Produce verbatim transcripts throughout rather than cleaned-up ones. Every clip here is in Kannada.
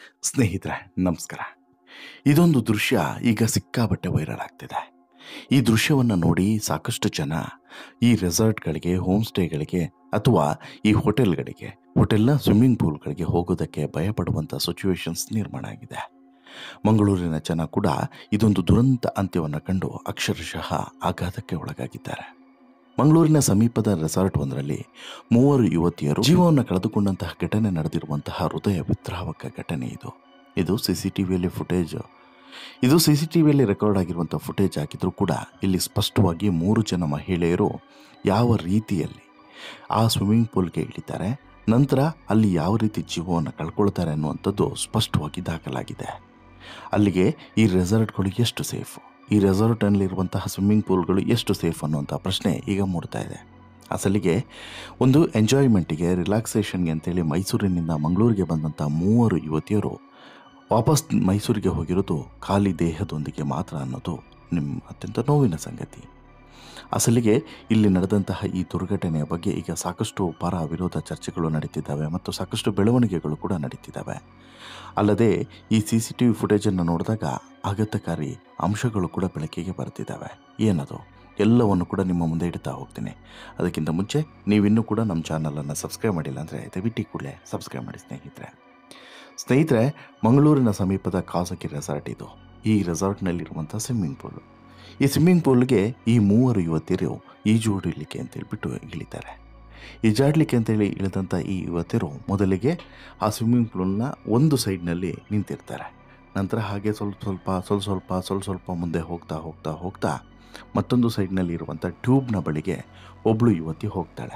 ಸ್ನೇಹಿತರೆ ನಮಸ್ಕಾರ. ಇದೊಂದು ದೃಶ್ಯ ಈಗ ಸಿಕ್ಕಾಪಟ್ಟೆ ವೈರಲ್ ಆಗ್ತಿದೆ. ಈ ದೃಶ್ಯವನ್ನು ನೋಡಿ ಸಾಕಷ್ಟು ಜನ ಈ ರೆಸಾರ್ಟ್ಗಳಿಗೆ, ಹೋಮ್ ಸ್ಟೇಗಳಿಗೆ ಅಥವಾ ಈ ಹೋಟೆಲ್ಗಳಿಗೆ, ಹೋಟೆಲ್ನ ಸ್ವಿಮ್ಮಿಂಗ್ ಪೂಲ್ಗಳಿಗೆ ಹೋಗೋದಕ್ಕೆ ಭಯಪಡುವಂಥ ಸಿಚುವೇಶನ್ಸ್ ನಿರ್ಮಾಣ ಆಗಿದೆ. ಮಂಗಳೂರಿನ ಜನ ಕೂಡ ಇದೊಂದು ದುರಂತ ಅಂತ್ಯವನ್ನು ಕಂಡು ಅಕ್ಷರಶಃ ಆಘಾತಕ್ಕೆ ಒಳಗಾಗಿದ್ದಾರೆ. ಮಂಗಳೂರಿನ ಸಮೀಪದ ರೆಸಾರ್ಟ್ ಒಂದರಲ್ಲಿ ಮೂವರು ಯುವತಿಯರು ಜೀವವನ್ನು ಕಳೆದುಕೊಂಡಂತಹ ಘಟನೆ ನಡೆದಿರುವಂತಹ ಹೃದಯ ವಿದ್ರಾವಕ ಘಟನೆ ಇದು. ಇದು ಸಿ ಸಿ ಟಿ ವಿಯಲ್ಲಿ ಫುಟೇಜ್ ಇದು ಸಿ ಸಿ ಟಿ ವಿಯಲ್ಲಿ ರೆಕಾರ್ಡ್ ಆಗಿರುವಂಥ ಫುಟೇಜ್ ಆಗಿದ್ರೂ ಕೂಡ ಇಲ್ಲಿ ಸ್ಪಷ್ಟವಾಗಿ ಮೂರು ಜನ ಮಹಿಳೆಯರು ಯಾವ ರೀತಿಯಲ್ಲಿ ಆ ಸ್ವಿಮ್ಮಿಂಗ್ ಪೂಲ್ಗೆ ಇಳಿತಾರೆ, ನಂತರ ಅಲ್ಲಿ ಯಾವ ರೀತಿ ಜೀವವನ್ನು ಕಳ್ಕೊಳ್ತಾರೆ ಅನ್ನುವಂಥದ್ದು ಸ್ಪಷ್ಟವಾಗಿ ದಾಖಲಾಗಿದೆ. ಅಲ್ಲಿಗೆ ಈ ರೆಸಾರ್ಟ್ಗಳು ಎಷ್ಟು ಸೇಫು, ಈ ರೆಸಾರ್ಟಲ್ಲಿರುವಂತಹ ಸ್ವಿಮ್ಮಿಂಗ್ ಪೂಲ್ಗಳು ಎಷ್ಟು ಸೇಫ್ ಅನ್ನುವಂಥ ಪ್ರಶ್ನೆ ಈಗ ಮೂಡ್ತಾ ಇದೆ. ಅಸಲಿಗೆ ಒಂದು ಎಂಜಾಯ್ಮೆಂಟಿಗೆ, ರಿಲ್ಯಾಕ್ಸೇಷನ್ಗೆ ಅಂತೇಳಿ ಮೈಸೂರಿನಿಂದ ಮಂಗಳೂರಿಗೆ ಬಂದಂಥ ಮೂವರು ಯುವತಿಯರು ವಾಪಸ್ ಮೈಸೂರಿಗೆ ಹೋಗಿರೋದು ಖಾಲಿ ದೇಹದೊಂದಿಗೆ ಮಾತ್ರ ಅನ್ನೋದು ನಿಮ್ಮ ಅತ್ಯಂತ ನೋವಿನ ಸಂಗತಿ. ಅಸಲಿಗೆ ಇಲ್ಲಿ ನಡೆದಂತಹ ಈ ದುರ್ಘಟನೆಯ ಬಗ್ಗೆ ಈಗ ಸಾಕಷ್ಟು ಪರ ವಿರೋಧ ಚರ್ಚೆಗಳು ನಡೀತಿದ್ದಾವೆ ಮತ್ತು ಸಾಕಷ್ಟು ಬೆಳವಣಿಗೆಗಳು ಕೂಡ ನಡೀತಿದ್ದಾವೆ. ಅಲ್ಲದೆ ಈ ಸಿ ಸಿ ಟಿ ವಿ ಫುಟೇಜನ್ನು ನೋಡಿದಾಗ ಆಘಾತಕಾರಿ ಅಂಶಗಳು ಕೂಡ ಬೆಳಕಿಗೆ ಬರ್ತಿದ್ದಾವೆ. ಏನದು ಎಲ್ಲವನ್ನು ಕೂಡ ನಿಮ್ಮ ಮುಂದೆ ಇಡ್ತಾ ಹೋಗ್ತೀನಿ. ಅದಕ್ಕಿಂತ ಮುಂಚೆ ನೀವಿನ್ನೂ ಕೂಡ ನಮ್ಮ ಚಾನಲನ್ನು ಸಬ್ಸ್ಕ್ರೈಬ್ ಮಾಡಿಲ್ಲ ಅಂದರೆ ದಯವಿಟ್ಟು ಕೂಡಲೇ ಸಬ್ಸ್ಕ್ರೈಬ್ ಮಾಡಿ ಸ್ನೇಹಿತರೆ. ಸ್ನೇಹಿತರೆ ಮಂಗಳೂರಿನ ಸಮೀಪದ ಖಾಸಗಿ ರೆಸಾರ್ಟ್ ಇದು. ಈ ರೆಸಾರ್ಟ್ನಲ್ಲಿರುವಂಥ ಸ್ವಿಮ್ಮಿಂಗ್ ಪೂಲು. ಈ ಸ್ವಿಮ್ಮಿಂಗ್ ಪೂಲ್ಗೆ ಈ ಮೂವರು ಯುವತಿಯರು ಈಜು ಹೊಡಿಲಿಕ್ಕೆ ಅಂತೇಳ್ಬಿಟ್ಟು ಇಳಿತಾರೆ. ಈಜಾಡಲಿಕ್ಕೆ ಅಂತೇಳಿ ಇಳಿದಂಥ ಈ ಯುವತಿಯರು ಮೊದಲಿಗೆ ಆ ಸ್ವಿಮ್ಮಿಂಗ್ ಪೂಲ್ನ ಒಂದು ಸೈಡ್ನಲ್ಲಿ ನಿಂತಿರ್ತಾರೆ. ನಂತರ ಹಾಗೆ ಸ್ವಲ್ಪ ಸ್ವಲ್ಪ ಸ್ವಲ್ಪ ಸ್ವಲ್ಪ ಸ್ವಲ್ಪ ಸ್ವಲ್ಪ ಮುಂದೆ ಹೋಗ್ತಾ ಹೋಗ್ತಾ ಹೋಗ್ತಾ ಮತ್ತೊಂದು ಸೈಡ್ನಲ್ಲಿ ಇರುವಂಥ ಟ್ಯೂಬ್ನ ಬಳಿಗೆ ಒಬ್ಬಳು ಯುವತಿ ಹೋಗ್ತಾಳೆ.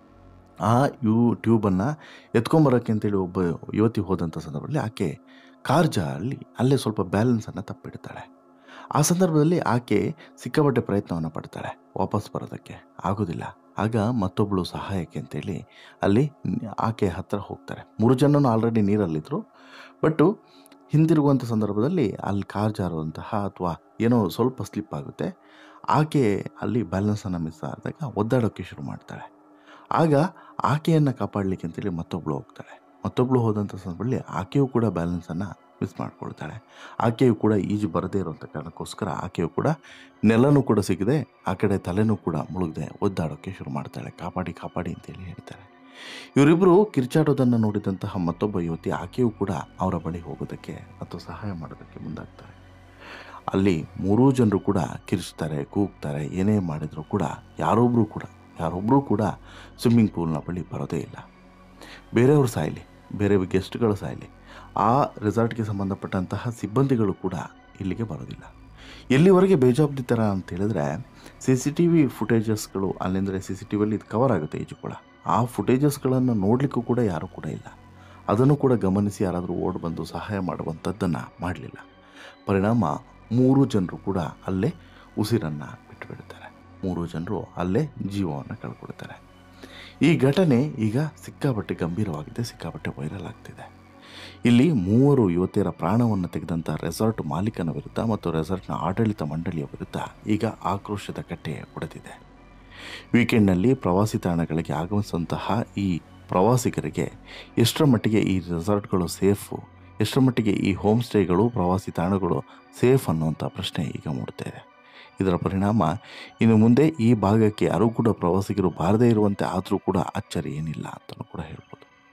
ಆ ಯು ಟ್ಯೂಬನ್ನು ಎತ್ಕೊಂಬರೋಕ್ಕೆ ಅಂತೇಳಿ ಒಬ್ಬ ಯುವತಿ ಹೋದಂಥ ಸಂದರ್ಭದಲ್ಲಿ ಆಕೆ ಕಾರ್ ಜಾರಿ ಅಲ್ಲೇ ಸ್ವಲ್ಪ ಬ್ಯಾಲೆನ್ಸನ್ನು ತಪ್ಪಿಡ್ತಾಳೆ. ಆ ಸಂದರ್ಭದಲ್ಲಿ ಆಕೆ ಸಿಕ್ಕಾಪಟ್ಟೆ ಪ್ರಯತ್ನವನ್ನು ಪಡ್ತಾಳೆ, ವಾಪಸ್ ಬರೋದಕ್ಕೆ ಆಗೋದಿಲ್ಲ. ಆಗ ಮತ್ತೊಬ್ಬಳು ಸಹಾಯಕ್ಕೆ ಅಂತೇಳಿ ಅಲ್ಲಿ ಆಕೆ ಹತ್ತಿರ ಹೋಗ್ತಾರೆ. ಮೂರು ಜನನು ಆಲ್ರೆಡಿ ನೀರಲ್ಲಿದ್ದರು. ಬಟ್ಟು ಹಿಂದಿರುಗುವಂಥ ಸಂದರ್ಭದಲ್ಲಿ ಅಲ್ಲಿ ಕಾರ್ ಜಾರುವಂತಹ ಅಥವಾ ಏನೋ ಸ್ವಲ್ಪ ಸ್ಲಿಪ್ ಆಗುತ್ತೆ. ಆಕೆ ಅಲ್ಲಿ ಬ್ಯಾಲೆನ್ಸನ್ನು ಮಿಸ್ ಆದಾಗ ಒದ್ದಾಡೋಕ್ಕೆ ಶುರು ಮಾಡ್ತಾಳೆ. ಆಗ ಆಕೆಯನ್ನು ಕಾಪಾಡಲಿಕ್ಕೆ ಅಂತೇಳಿ ಮತ್ತೊಬ್ಬಳು ಹೋಗ್ತಾಳೆ. ಮತ್ತೊಬ್ಬಳು ಹೋದಂಥ ಸಂದರ್ಭದಲ್ಲಿ ಆಕೆಯೂ ಕೂಡ ಬ್ಯಾಲೆನ್ಸನ್ನು ಮಿಸ್ ಮಾಡ್ಕೊಳ್ತಾಳೆ. ಆಕೆಯು ಕೂಡ ಈಜು ಬರದೇ ಇರೋಂಥ ಕಾರಣಕ್ಕೋಸ್ಕರ ಆಕೆಯು ಕೂಡ ನೆಲನೂ ಕೂಡ ಸಿಗದೆ ಆ ಕಡೆ ತಲೆನೂ ಕೂಡ ಮುಳುಗದೆ ಒದ್ದಾಡೋಕ್ಕೆ ಶುರು ಮಾಡ್ತಾಳೆ. ಕಾಪಾಡಿ ಕಾಪಾಡಿ ಅಂತೇಳಿ ಹೇಳ್ತಾರೆ. ಇವರಿಬ್ಬರು ಕಿರ್ಚಾಡೋದನ್ನು ನೋಡಿದಂತಹ ಮತ್ತೊಬ್ಬ ಯುವತಿ ಆಕೆಯೂ ಕೂಡ ಅವರ ಬಳಿ ಹೋಗೋದಕ್ಕೆ ಅಥವಾ ಸಹಾಯ ಮಾಡೋದಕ್ಕೆ ಮುಂದಾಗ್ತಾರೆ. ಅಲ್ಲಿ ಮೂರೂ ಜನರು ಕೂಡ ಕಿರ್ಚ್ತಾರೆ, ಕೂಗ್ತಾರೆ. ಏನೇ ಮಾಡಿದರೂ ಕೂಡ ಯಾರೊಬ್ಬರು ಕೂಡ ಯಾರೊಬ್ಬರೂ ಕೂಡ ಸ್ವಿಮ್ಮಿಂಗ್ ಪೂಲ್ನ ಬಳಿ ಬರೋದೇ ಇಲ್ಲ. ಬೇರೆಯವರು ಸಾಯಲಿ, ಬೇರೆ ಗೆಸ್ಟ್ಗಳು ಸಾಯಲಿ, ಆ ರೆಸಾರ್ಟ್ಗೆ ಸಂಬಂಧಪಟ್ಟಂತಹ ಸಿಬ್ಬಂದಿಗಳು ಕೂಡ ಇಲ್ಲಿಗೆ ಬರೋದಿಲ್ಲ. ಎಲ್ಲಿವರೆಗೆ ಬೇಜವಾಬ್ದಾರಿತರ ಅಂತ ಹೇಳಿದ್ರೆ ಸಿ ಸಿ ಟಿ ವಿ ಫುಟೇಜಸ್ಗಳು ಅಲ್ಲಿಂದರೆ ಸಿ ಸಿ ಟಿ ವಿಯಲ್ಲಿ ಇದು ಕವರ್ ಆಗುತ್ತೆ ಈಜುಕೊಳ. ಆ ಫುಟೇಜಸ್ಗಳನ್ನು ನೋಡಲಿಕ್ಕೂ ಕೂಡ ಯಾರೂ ಕೂಡ ಇಲ್ಲ. ಅದನ್ನು ಕೂಡ ಗಮನಿಸಿ ಯಾರಾದರೂ ಓಡಿ ಬಂದು ಸಹಾಯ ಮಾಡುವಂಥದ್ದನ್ನು ಮಾಡಲಿಲ್ಲ. ಪರಿಣಾಮ ಮೂರು ಜನರು ಕೂಡ ಅಲ್ಲೇ ಉಸಿರನ್ನು ಬಿಟ್ಟು ಬಿಡ್ತಾರೆ. ಮೂರು ಜನರು ಅಲ್ಲೇ ಜೀವವನ್ನು ಕಳ್ಕೊಳ್ತಾರೆ. ಈ ಘಟನೆ ಈಗ ಸಿಕ್ಕಾಪಟ್ಟೆ ಗಂಭೀರವಾಗಿದೆ, ಸಿಕ್ಕಾಪಟ್ಟೆ ವೈರಲ್ ಆಗ್ತಿದೆ. ಇಲ್ಲಿ ಮೂವರು ಯುವತಿಯರ ಪ್ರಾಣವನ್ನು ತೆಗೆದಂಥ ರೆಸಾರ್ಟ್ ಮಾಲೀಕನ ವಿರುದ್ಧ ಮತ್ತು ರೆಸಾರ್ಟ್ನ ಆಡಳಿತ ಮಂಡಳಿಯ ವಿರುದ್ಧ ಈಗ ಆಕ್ರೋಶದ ಕಟ್ಟೆ ಒಡೆದಿದೆ. ವೀಕೆಂಡ್ನಲ್ಲಿ ಪ್ರವಾಸಿ ತಾಣಗಳಿಗೆ ಆಗಮಿಸುವಂತಹ ಈ ಪ್ರವಾಸಿಗರಿಗೆ ಎಷ್ಟರ ಮಟ್ಟಿಗೆ ಈ ರೆಸಾರ್ಟ್ಗಳು ಸೇಫು, ಎಷ್ಟರ ಮಟ್ಟಿಗೆ ಈ ಹೋಮ್ ಸ್ಟೇಗಳು, ಪ್ರವಾಸಿ ತಾಣಗಳು ಸೇಫ್ ಅನ್ನುವಂಥ ಪ್ರಶ್ನೆ ಈಗ ಮೂಡ್ತಾ ಇದೆ. ಇದರ ಪರಿಣಾಮ ಇನ್ನು ಮುಂದೆ ಈ ಭಾಗಕ್ಕೆ ಯಾರೂ ಕೂಡ ಪ್ರವಾಸಿಗರು ಬಾರದೇ ಇರುವಂತೆ ಆದರೂ ಕೂಡ ಅಚ್ಚರಿ ಏನಿಲ್ಲ ಅಂತಲೂ ಕೂಡ ಹೇಳ್ಬೋದು.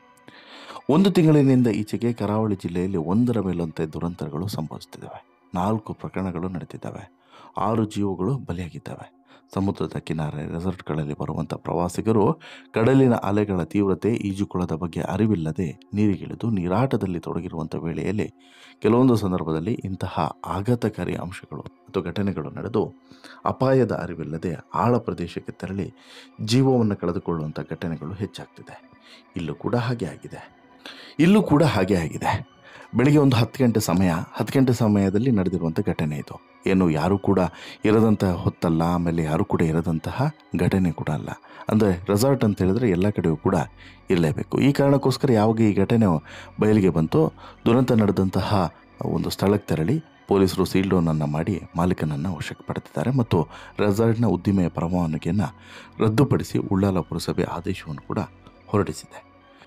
ಒಂದು ತಿಂಗಳಿನಿಂದ ಈಚೆಗೆ ಕರಾವಳಿ ಜಿಲ್ಲೆಯಲ್ಲಿ ಒಂದರ ಮೇಲಂತೆ ದುರಂತಗಳು ಸಂಭವಿಸುತ್ತಿದ್ದಾವೆ. ನಾಲ್ಕು ಪ್ರಕರಣಗಳು ನಡೆದಿದ್ದಾವೆ. ಆರು ಜೀವಗಳು ಬಲಿಯಾಗಿದ್ದಾವೆ. ಸಮುದ್ರದ ಕಿನಾರೆ ರೆಸಾರ್ಟ್ಗಳಲ್ಲಿ ಬರುವಂಥ ಪ್ರವಾಸಿಗರು ಕಡಲಿನ ಅಲೆಗಳ ತೀವ್ರತೆ, ಈಜುಕೊಳದ ಬಗ್ಗೆ ಅರಿವಿಲ್ಲದೆ ನೀರಿಗಿಳಿದು ನೀರಾಟದಲ್ಲಿ ತೊಡಗಿರುವಂಥ ವೇಳೆಯಲ್ಲಿ ಕೆಲವೊಂದು ಸಂದರ್ಭದಲ್ಲಿ ಇಂತಹ ಆಘಾತಕಾರಿ ಅಂಶಗಳು ಮತ್ತು ಘಟನೆಗಳು ನಡೆದು ಅಪಾಯದ ಅರಿವಿಲ್ಲದೆ ಆಳ ಪ್ರದೇಶಕ್ಕೆ ತೆರಳಿ ಜೀವವನ್ನು ಕಳೆದುಕೊಳ್ಳುವಂಥ ಘಟನೆಗಳು ಹೆಚ್ಚಾಗ್ತಿದೆ. ಇಲ್ಲೂ ಕೂಡ ಹಾಗೆ ಆಗಿದೆ ಇಲ್ಲೂ ಕೂಡ ಹಾಗೆ ಆಗಿದೆ ಬೆಳಿಗ್ಗೆ ಒಂದು ಹತ್ತು ಗಂಟೆ ಸಮಯ ಹತ್ತು ಗಂಟೆ ಸಮಯದಲ್ಲಿ ನಡೆದಿರುವಂಥ ಘಟನೆ ಇದು. ಏನು ಯಾರೂ ಕೂಡ ಇರದಂತಹ ಹೊತ್ತಲ್ಲ, ಆಮೇಲೆ ಯಾರೂ ಕೂಡ ಇರದಂತಹ ಘಟನೆ ಕೂಡ ಅಲ್ಲ. ಅಂದರೆ ರೆಸಾರ್ಟ್ ಅಂತ ಹೇಳಿದ್ರೆ ಎಲ್ಲ ಕಡೆಯೂ ಕೂಡ ಇರಲೇಬೇಕು. ಈ ಕಾರಣಕ್ಕೋಸ್ಕರ ಯಾವಾಗ ಈ ಘಟನೆ ಬಯಲಿಗೆ ಬಂತು, ದುರಂತ ನಡೆದಂತಹ ಒಂದು ಸ್ಥಳಕ್ಕೆ ತೆರಳಿ ಪೊಲೀಸರು ಸೀಲ್ ಡೌನನ್ನು ಮಾಡಿ ಮಾಲೀಕನನ್ನು ವಶಕ್ಕೆ ಪಡೆದಿದ್ದಾರೆ ಮತ್ತು ರೆಸಾರ್ಟ್ನ ಉದ್ದಿಮೆಯ ಪರವಾನಗಿಯನ್ನು ರದ್ದುಪಡಿಸಿ ಉಳ್ಳಾಲ ಪುರಸಭೆ ಆದೇಶವನ್ನು ಕೂಡ ಹೊರಡಿಸಿದೆ.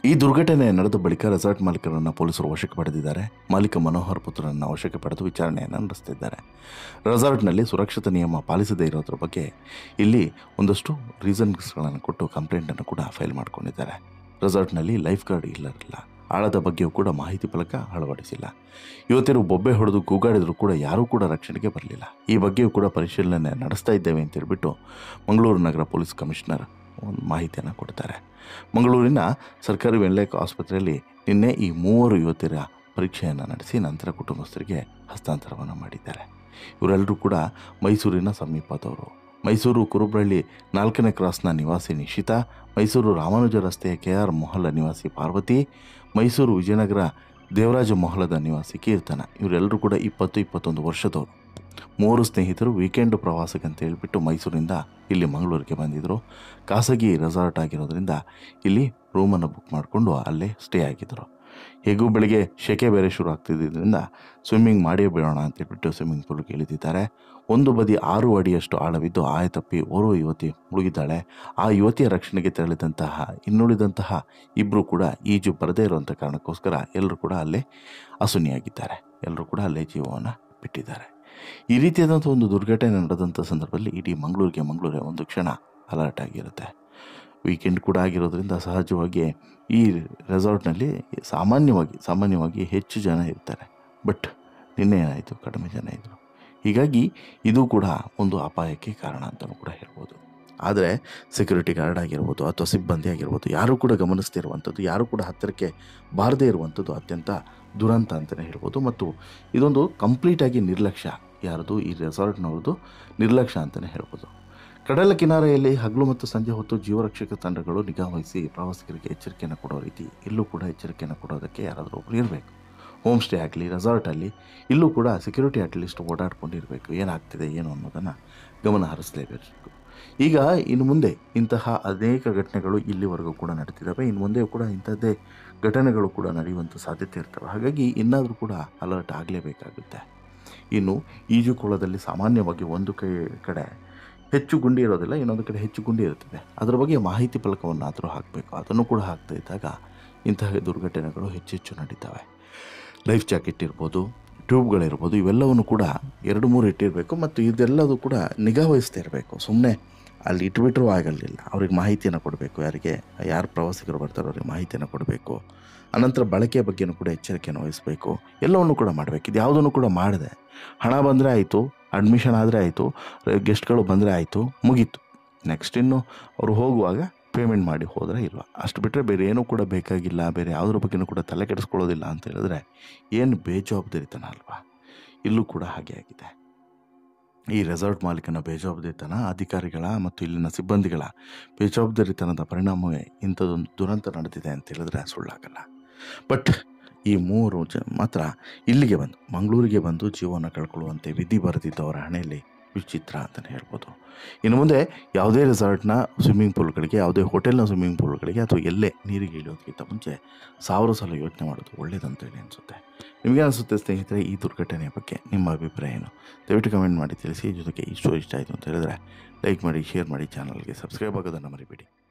ಈ ದುರ್ಘಟನೆ ನಡೆದ ಬಳಿಕ ರೆಸಾರ್ಟ್ ಮಾಲೀಕರನ್ನು ಪೊಲೀಸರು ವಶಕ್ಕೆ ಪಡೆದಿದ್ದಾರೆ. ಮಾಲೀಕ ಮನೋಹರ್ ಪುತ್ರರನ್ನು ವಶಕ್ಕೆ ಪಡೆದು ವಿಚಾರಣೆಯನ್ನು ನಡೆಸುತ್ತಿದ್ದಾರೆ. ರೆಸಾರ್ಟ್ನಲ್ಲಿ ಸುರಕ್ಷತಾ ನಿಯಮ ಪಾಲಿಸದೇ ಇರೋದ್ರ ಬಗ್ಗೆ ಇಲ್ಲಿ ಒಂದಷ್ಟು ರೀಸನ್ಸ್ಗಳನ್ನು ಕೊಟ್ಟು ಕಂಪ್ಲೇಂಟನ್ನು ಕೂಡ ಫೈಲ್ ಮಾಡಿಕೊಂಡಿದ್ದಾರೆ. ರೆಸಾರ್ಟ್ನಲ್ಲಿ ಲೈಫ್ ಗಾರ್ಡ್ ಇಲ್ಲರಿಲ್ಲ, ಆಳದ ಬಗ್ಗೆಯೂ ಕೂಡ ಮಾಹಿತಿ ಫಲಕ ಅಳವಡಿಸಿಲ್ಲ. ಯುವತಿಯರು ಬೊಬ್ಬೆ ಹೊಡೆದು ಕೂಗಾಡಿದರೂ ಕೂಡ ಯಾರೂ ಕೂಡ ರಕ್ಷಣೆಗೆ ಬರಲಿಲ್ಲ. ಈ ಬಗ್ಗೆಯೂ ಕೂಡ ಪರಿಶೀಲನೆ ನಡೆಸ್ತಾ ಇದ್ದೇವೆ ಅಂತ ಹೇಳ್ಬಿಟ್ಟು ಮಂಗಳೂರು ನಗರ ಪೊಲೀಸ್ ಕಮಿಷನರ್ ಒಂದು ಮಾಹಿತಿಯನ್ನು ಕೊಡ್ತಾರೆ. ಮಂಗಳೂರಿನ ಸರ್ಕಾರಿ ವೆನ್ಲೇಕ್ ಆಸ್ಪತ್ರೆಯಲ್ಲಿ ನಿನ್ನೆ ಈ ಮೂವರು ಯುವತಿಯರ ಪರೀಕ್ಷೆಯನ್ನು ನಡೆಸಿ ನಂತರ ಕುಟುಂಬಸ್ಥರಿಗೆ ಹಸ್ತಾಂತರವನ್ನು ಮಾಡಿದ್ದಾರೆ. ಇವರೆಲ್ಲರೂ ಕೂಡ ಮೈಸೂರಿನ ಸಮೀಪದವರು. ಮೈಸೂರು ಕುರುಬ್ರಳ್ಳಿ ನಾಲ್ಕನೇ ಕ್ರಾಸ್ನ ನಿವಾಸಿ ನಿಶಿತಾ, ಮೈಸೂರು ರಾಮಾನುಜ ರಸ್ತೆಯ ಕೆ ಆರ್ ಮೊಹಲ ನಿವಾಸಿ ಪಾರ್ವತಿ, ಮೈಸೂರು ವಿಜಯನಗರ ದೇವರಾಜ ಮೊಹಲದ ನಿವಾಸಿ ಕೀರ್ತನ. ಇವರೆಲ್ಲರೂ ಕೂಡ ಇಪ್ಪತ್ತು ಇಪ್ಪತ್ತೊಂದು ವರ್ಷದವರು. ಮೂವರು ಸ್ನೇಹಿತರು ವೀಕೆಂಡ್ ಪ್ರವಾಸಕ್ಕೆ ಅಂತ ಹೇಳ್ಬಿಟ್ಟು ಮೈಸೂರಿಂದ ಇಲ್ಲಿ ಮಂಗಳೂರಿಗೆ ಬಂದಿದ್ದರು. ಖಾಸಗಿ ರೆಸಾರ್ಟ್ ಆಗಿರೋದ್ರಿಂದ ಇಲ್ಲಿ ರೂಮನ್ನು ಬುಕ್ ಮಾಡಿಕೊಂಡು ಅಲ್ಲೇ ಸ್ಟೇ ಆಗಿದ್ದರು. ಹೇಗೂ ಬೆಳಗ್ಗೆ ಶೆಕೆ ಬೇರೆ ಶುರು ಆಗ್ತಿದ್ದರಿಂದ ಸ್ವಿಮ್ಮಿಂಗ್ ಮಾಡಿಯೇ ಬಿಡೋಣ ಅಂತ ಹೇಳ್ಬಿಟ್ಟು ಸ್ವಿಮ್ಮಿಂಗ್ ಪೂಲ್ಗೆ ಇಳಿದಿದ್ದಾರೆ. ಒಂದು ಬದಿ ಆರು ಅಡಿಯಷ್ಟು ಆಳವಿದ್ದು ಆಯತಪ್ಪಿ ಓರ್ವ ಯುವತಿ ಮುಳುಗಿದ್ದಾಳೆ. ಆ ಯುವತಿಯ ರಕ್ಷಣೆಗೆ ತೆರಳಿದಂತಹ ಇನ್ನುಳಿದಂತಹ ಇಬ್ಬರು ಕೂಡ ಈಜು ಬರದೇ ಇರುವಂಥ ಕಾರಣಕ್ಕೋಸ್ಕರ ಎಲ್ಲರೂ ಕೂಡ ಅಲ್ಲೇ ಅಸುನಿಯಾಗಿದ್ದಾರೆ. ಎಲ್ಲರೂ ಕೂಡ ಅಲ್ಲೇ ಜೀವವನ್ನು ಬಿಟ್ಟಿದ್ದಾರೆ. ಈ ರೀತಿಯಾದಂಥ ಒಂದು ದುರ್ಘಟನೆ ನಡೆದಂಥ ಸಂದರ್ಭದಲ್ಲಿ ಇಡೀ ಮಂಗಳೂರಿಗೆ ಮಂಗಳೂರೇ ಒಂದು ಕ್ಷಣ ಅಲರ್ಟ್ ಆಗಿರುತ್ತೆ. ವೀಕೆಂಡ್ ಕೂಡ ಆಗಿರೋದ್ರಿಂದ ಸಹಜವಾಗಿ ಈ ರೆಸಾರ್ಟ್ನಲ್ಲಿ ಸಾಮಾನ್ಯವಾಗಿ ಸಾಮಾನ್ಯವಾಗಿ ಹೆಚ್ಚು ಜನ ಇರ್ತಾರೆ. ಬಟ್ ನಿನ್ನೆ ಏನಾಯಿತು, ಕಡಿಮೆ ಜನ ಇದ್ದರು. ಹೀಗಾಗಿ ಇದು ಕೂಡ ಒಂದು ಅಪಾಯಕ್ಕೆ ಕಾರಣ ಅಂತಲೂ ಕೂಡ ಹೇಳ್ಬೋದು. ಆದರೆ ಸೆಕ್ಯೂರಿಟಿ ಗಾರ್ಡ್ ಆಗಿರ್ಬೋದು ಅಥವಾ ಸಿಬ್ಬಂದಿ ಆಗಿರ್ಬೋದು ಯಾರೂ ಕೂಡ ಗಮನಿಸ್ತಿರುವಂಥದ್ದು, ಯಾರೂ ಕೂಡ ಹತ್ತಿರಕ್ಕೆ ಬಾರದೇ ಇರುವಂಥದ್ದು ಅತ್ಯಂತ ದುರಂತ ಅಂತಲೇ ಹೇಳ್ಬೋದು. ಮತ್ತು ಇದೊಂದು ಕಂಪ್ಲೀಟಾಗಿ ನಿರ್ಲಕ್ಷ್ಯ, ಯಾರದು ಈ ರೆಸಾರ್ಟ್ನವ್ರದ್ದು ನಿರ್ಲಕ್ಷ್ಯ ಅಂತಲೇ ಹೇಳ್ಬೋದು. ಕಡಲ ಕಿನಾರೆಯಲ್ಲಿ ಹಗಲು ಮತ್ತು ಸಂಜೆ ಹೊತ್ತು ಜೀವರಕ್ಷಕ ತಂಡಗಳು ನಿಗಾ ವಹಿಸಿ ಪ್ರವಾಸಿಗರಿಗೆ ಎಚ್ಚರಿಕೆಯನ್ನು ಕೊಡೋ ರೀತಿ ಇಲ್ಲೂ ಕೂಡ ಎಚ್ಚರಿಕೆಯನ್ನು ಕೊಡೋದಕ್ಕೆ ಯಾರಾದರೂ ಒಬ್ಬರು ಇರಬೇಕು. ಹೋಮ್ ಸ್ಟೇ ಆಗಲಿ ರೆಸಾರ್ಟಲ್ಲಿ ಇಲ್ಲೂ ಕೂಡ ಸೆಕ್ಯೂರಿಟಿ ಅಟ್ಲೀಸ್ಟ್ ಓಡಾಡ್ಕೊಂಡಿರಬೇಕು. ಏನಾಗ್ತಿದೆ ಏನು ಅನ್ನೋದನ್ನು ಗಮನ ಹರಿಸಲೇಬೇಕು. ಈಗ ಇನ್ನು ಮುಂದೆ ಇಂತಹ ಅನೇಕ ಘಟನೆಗಳು ಇಲ್ಲಿವರೆಗೂ ಕೂಡ ನಡೀತಿದ್ದಾವೆ. ಇನ್ನು ಮುಂದೆ ಕೂಡ ಇಂಥದ್ದೇ ಘಟನೆಗಳು ಕೂಡ ನಡೆಯುವಂಥ ಸಾಧ್ಯತೆ ಇರ್ತವೆ. ಹಾಗಾಗಿ ಇನ್ನಾದರೂ ಕೂಡ ಅಲರ್ಟ್ ಆಗಲೇಬೇಕಾಗುತ್ತೆ. ಇನ್ನು ಈಜುಕೊಳದಲ್ಲಿ ಸಾಮಾನ್ಯವಾಗಿ ಒಂದು ಕೈ ಕಡೆ ಹೆಚ್ಚು ಗುಂಡಿ ಇರೋದಿಲ್ಲ, ಇನ್ನೊಂದು ಕಡೆ ಹೆಚ್ಚು ಗುಂಡಿ ಇರುತ್ತದೆ. ಅದರ ಬಗ್ಗೆ ಮಾಹಿತಿ ಫಲಕವನ್ನಾದರೂ ಹಾಕಬೇಕು. ಅದನ್ನು ಕೂಡ ಹಾಕ್ತಾ ಇದ್ದಾಗ ಇಂತಹ ದುರ್ಘಟನೆಗಳು ಹೆಚ್ಚೆಚ್ಚು ನಡೀತವೆ. ಲೈಫ್ ಜಾಕೆಟ್ ಇರ್ಬೋದು, ಟ್ಯೂಬ್ಗಳಿರ್ಬೋದು, ಇವೆಲ್ಲವನ್ನು ಕೂಡ ಎರಡು ಮೂರು ಇಟ್ಟಿರಬೇಕು. ಮತ್ತು ಇದೆಲ್ಲದೂ ಕೂಡ ನಿಗಾ ವಹಿಸ್ತಾ ಇರಬೇಕು. ಸುಮ್ಮನೆ ಅಲ್ಲಿ ಇಟ್ಬಿಟ್ರೂ ಆಗಲಿಲ್ಲ. ಅವ್ರಿಗೆ ಮಾಹಿತಿಯನ್ನು ಕೊಡಬೇಕು. ಯಾರಿಗೆ ಯಾರು ಪ್ರವಾಸಿಗರು ಬರ್ತಾರೋ ಅವ್ರಿಗೆ ಮಾಹಿತಿಯನ್ನು ಕೊಡಬೇಕು. ಅನಂತರ ಬಳಕೆಯ ಬಗ್ಗೆಯೂ ಕೂಡ ಎಚ್ಚರಿಕೆಯನ್ನು ವಹಿಸಬೇಕು. ಎಲ್ಲವನ್ನು ಕೂಡ ಮಾಡಬೇಕು. ಇದು ಯಾವುದನ್ನು ಕೂಡ ಮಾಡಿದೆ ಹಣ ಬಂದರೆ ಆಯಿತು, ಅಡ್ಮಿಷನ್ ಆದರೆ ಆಯಿತು, ಗೆಸ್ಟ್ಗಳು ಬಂದರೆ ಆಯಿತು, ಮುಗೀತು. ನೆಕ್ಸ್ಟ್ ಇನ್ನು ಅವರು ಹೋಗುವಾಗ ಪೇಮೆಂಟ್ ಮಾಡಿ ಹೋದರೆ ಇಲ್ವಾ, ಅಷ್ಟು ಬಿಟ್ಟರೆ ಬೇರೆ ಏನೂ ಕೂಡ ಬೇಕಾಗಿಲ್ಲ. ಬೇರೆ ಯಾವುದ್ರ ಬಗ್ಗೆಯೂ ಕೂಡ ತಲೆ ಕೆಡಿಸ್ಕೊಳ್ಳೋದಿಲ್ಲ ಅಂತ ಹೇಳಿದ್ರೆ ಏನು ಬೇಜವಾಬ್ದಾರಿತನ ಅಲ್ವಾ. ಇಲ್ಲೂ ಕೂಡ ಹಾಗೆ ಆಗಿದೆ. ಈ ರೆಸಾರ್ಟ್ ಮಾಲೀಕನ ಬೇಜವಾಬ್ದಾರಿತನ, ಅಧಿಕಾರಿಗಳ ಮತ್ತು ಇಲ್ಲಿನ ಸಿಬ್ಬಂದಿಗಳ ಬೇಜವಾಬ್ದಾರಿತನದ ಪರಿಣಾಮವೇ ಇಂಥದ್ದೊಂದು ದುರಂತ ನಡೆದಿದೆ ಅಂತ ಹೇಳಿದ್ರೆ ಸುಳ್ಳಾಗಲ್ಲ. ಬಟ್ ಈ ಮೂವರು ಜ ಮಾತ್ರ ಇಲ್ಲಿಗೆ ಬಂದು ಮಂಗಳೂರಿಗೆ ಬಂದು ಜೀವನ ಕಳ್ಕೊಳ್ಳುವಂತೆ ವಿಧಿ ಬರೆದಿದ್ದವರ ಹಣೆಯಲ್ಲಿ ವಿಚಿತ್ರ ಅಂತಲೇ ಹೇಳ್ಬೋದು. ಇನ್ನು ಮುಂದೆ ಯಾವುದೇ ರೆಸಾರ್ಟ್ನ ಸ್ವಿಮ್ಮಿಂಗ್ ಪೂಲ್ಗಳಿಗೆ, ಯಾವುದೇ ಹೋಟೆಲ್ನ ಸ್ವಿಮ್ಮಿಂಗ್ ಪೂಲ್ಗಳಿಗೆ ಅಥವಾ ಎಲ್ಲೇ ನೀರಿಗೆ ಇಳಿಯೋದಕ್ಕಿಂತ ಮುಂಚೆ ಸಾವಿರ ಸಲ ಯೋಚನೆ ಮಾಡೋದು ಒಳ್ಳೆಯದಂತೇಳಿ ಅನಿಸುತ್ತೆ. ನಿಮಗೆ ಅನಿಸುತ್ತೆ ಸ್ನೇಹಿತರೆ ಈ ದುರ್ಘಟನೆಯ ಬಗ್ಗೆ ನಿಮ್ಮ ಅಭಿಪ್ರಾಯ ಏನು? ದಯವಿಟ್ಟು ಕಮೆಂಟ್ ಮಾಡಿ ತಿಳಿಸಿ. ಜೊತೆಗೆ ಈ ಸ್ಟೋರಿ ಇಷ್ಟ ಆಯಿತು ಅಂತ ಹೇಳಿದ್ರೆ ಲೈಕ್ ಮಾಡಿ, ಶೇರ್ ಮಾಡಿ, ಚಾನಲ್ಗೆ ಸಬ್ಸ್ಕ್ರೈಬ್ ಆಗೋದನ್ನು ಮರಿಬೇಡಿ.